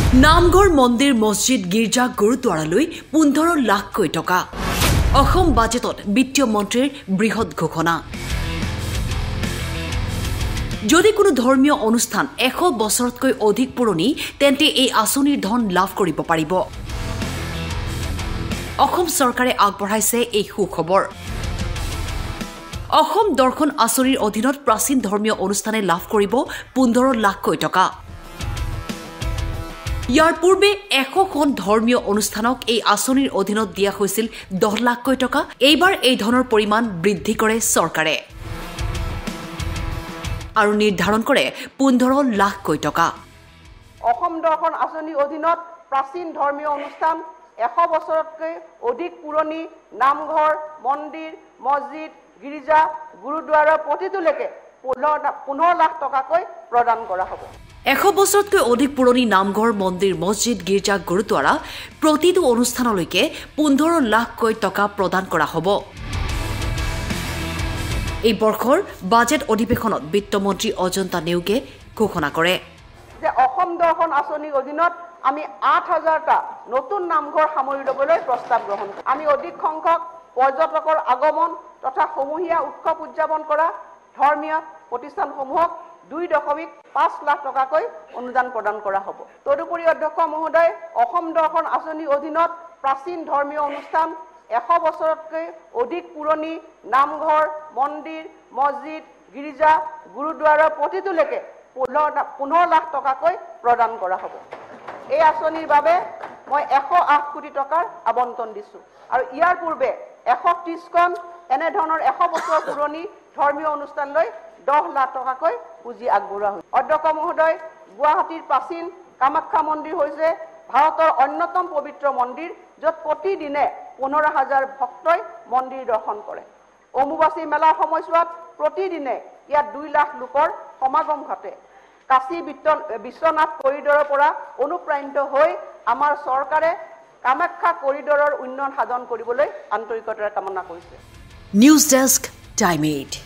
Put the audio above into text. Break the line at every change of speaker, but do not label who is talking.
নামঘৰ মন্দিৰ মছজিদ গীৰ্জা গুৰুদ্বাৰালৈ 15 লাখকৈ টকা অসম বাজেটত বিত্তীয় মন্ত্ৰীৰ বৃহৎ ঘোষণা যদি কোনো ধৰ্মীয় অনুষ্ঠান 100 বছৰতকৈ অধিক পুৰণি তেন্তে এই আঁচনিৰ ধন লাভ কৰিব পাৰিব অসম চৰকাৰে আগবঢ়াইছে এই সুখবৰ অসম দৰ্শন আঁচনিৰ অধীনত প্ৰাচীন ধৰ্মীয় অনুষ্ঠানে লাভ কৰিব 15 লাখকৈ টকা ইয়াৰ পূৰ্বে 100খন ধৰ্মীয় অনুষ্ঠানক এই আঁচনিৰ অধীনত দিয়া হৈছিল 10 লাখকৈ টকা এইবাৰ এই ধনৰ পৰিমাণ বৃদ্ধি কৰে চৰকাৰে আৰু নিৰ্ধাৰণ কৰে 15 লাখকৈ টকা
অসম দৰ্শন আঁচনিৰ অধীনত প্ৰাচীন ধৰ্মীয় অনুষ্ঠান 100 বছৰতকৈ অধিক পুৰণি নামঘৰ মন্দিৰ মছজিদ গীৰ্জা গুৰুদ্বাৰৰ প্ৰতিটোলৈকে 15 লাখ টকাকৈ প্ৰদান কৰা হ'ব
100 বছৰতকৈ অধিক পুৰণি নামঘৰ মন্দিৰ মছজিদ গীৰ্জা গুৰুদ্বাৰা প্ৰতিটো অনুষ্ঠানলৈকে 15 লাখকৈ টকা প্ৰদান কৰা হ'ব এই বৰ্ষৰ বাজেট অধিৱেশনত বিত্তমন্ত্ৰী অজন্তা নেওগে ঘোষণা কৰে
যে অসম দৰ্শন আঁচনিৰ অধীনত আমি 8000টা নতুন নামঘৰ সামৰি ল'বলৈ প্ৰস্তাৱ গ্ৰহণ কৰিম আমি অধিক সংখ্যক পৰ্যটকৰ আগমন তথা সমূহীয়া উৎসৱ উদযাপন কৰা ধৰ্মীয় প্ৰতিষ্ঠানসমূহক 2.5 লাখ টকাকৈ অনুদান প্ৰদান কৰা হ'ব তদুপৰি অধ্যক্ষ মহোদয় অসম দৰ্শন আঁচনিৰ অধীনত প্ৰাচীন ধৰ্মীয় অনুষ্ঠান 100 বছৰতকৈ অধিক পুৰণি নামঘৰ মন্দিৰ মছজিদ গীৰ্জা গুৰুদ্বাৰৰ প্ৰতিটোলৈকে 15 লাখ টকাকৈ প্ৰদান কৰা হ'ব এই আঁচনিৰ বাবে মই 108 কোটি টকাৰ আবণ্টন দিছোঁ আৰু ইয়াৰ পূৰ্বে 130খন এনে ধৰণৰ 100 বছৰ পুৰণি ধৰ্মীয় অনুষ্ঠানলৈ 10 লাখ টকাকৈ পুঁজি আগবঢ়োৱা হৈছে অধ্যক্ষ মহোদয় গুৱাহাটীৰ প্ৰাচীন কামাখ্যা মন্দিৰ হৈছে ভাৰতৰ অন্যতম পবিত্ৰ মন্দিৰ য'ত প্ৰতিদিনে 15,000 ভক্তই মন্দিৰ দৰ্শন কৰে অম্বুবাচী মেলাৰ সময়ছোৱাত প্ৰতিদিনে ইয়াত 2 লাখ লোকৰ সমাগম ঘটে কাশী বিশ্বনাথ কৰিডৰৰ পৰা অনুপ্ৰাণিত হৈ আমাৰ চৰকাৰে কামাখ্যা কৰিডৰৰ উন্নয়ন সাধন কৰিবলৈ আন্তৰিকতাৰে কামনা কৰিছে
নিউজ ডেস্ক টাইম 8